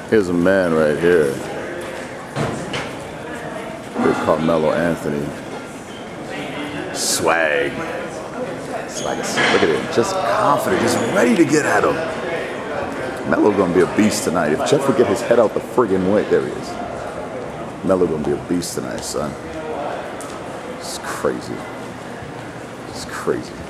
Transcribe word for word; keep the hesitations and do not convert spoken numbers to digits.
Here's a man right here. Big Carmelo Anthony. Swag. Swag. Look at him. Just confident. Just ready to get at him. Melo's gonna be a beast tonight. If Jeff would get his head out the friggin' way. There he is. Melo gonna be a beast tonight, son. It's crazy. It's crazy.